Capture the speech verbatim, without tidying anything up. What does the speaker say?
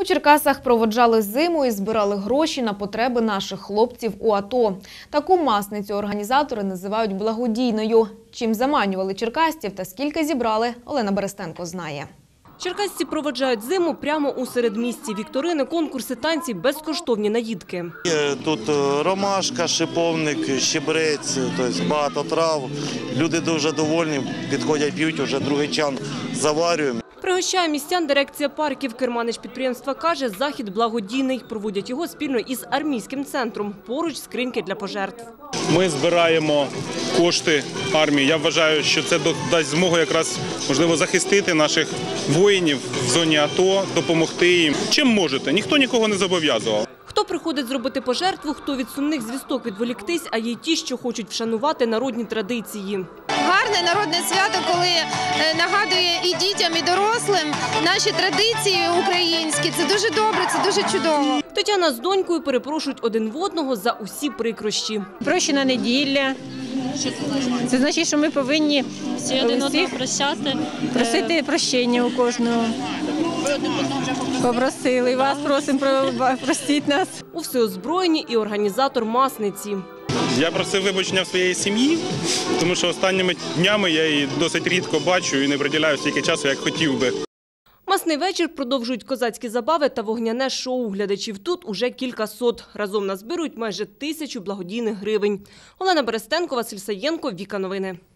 У Черкасах проводжали зиму і збирали гроші на потреби наших хлопців у АТО. Таку масницю організатори називають благодійною. Чим заманювали черкасців та скільки зібрали, Олена Берестенко знає. Черкасці проводжають зиму прямо у середмісті. Вікторини, конкурси, танці, безкоштовні наїдки. Тут ромашка, шиповник, щебрець, тобто багато трав. Люди дуже довольні, підходять, п'ють, вже другий чан заварюємо. Пригощає містян дирекція парків. Керманич підприємства каже, захід благодійний. Проводять його спільно із армійським центром. Поруч скриньки для пожертв. Ми збираємо кошти армії. Я вважаю, що це дасть змогу якраз, можливо, захистити наших воїнів в зоні АТО, допомогти їм. Чим можете? Ніхто нікого не зобов'язував. Хто приходить зробити пожертву, хто від сумних звісток відволіктись, а є й ті, що хочуть вшанувати народні традиції. Гарне народне свято, коли нагадує і дітям, і дорослим наші традиції українські. Це дуже добре, це дуже чудово. Тетяна з донькою перепрошують один в одного за усі прикрощі. Прощена неділя. Це значить, що ми повинні всі один одного прощати, просити прощення у кожного. Попросили. І вас просимо, простіть нас. У всеозброєнні і організатор масниці. Я просив вибачення в своєї сім'ї, тому що останніми днями я її досить рідко бачу і не приділяю стільки часу, як хотів би. Масний вечір продовжують козацькі забави та вогняне шоу. Глядачів тут уже кілька сот. Разом назбирують майже тисячу благодійних гривень. Олена Берестенко, Василь Саєнко, Віка Новини.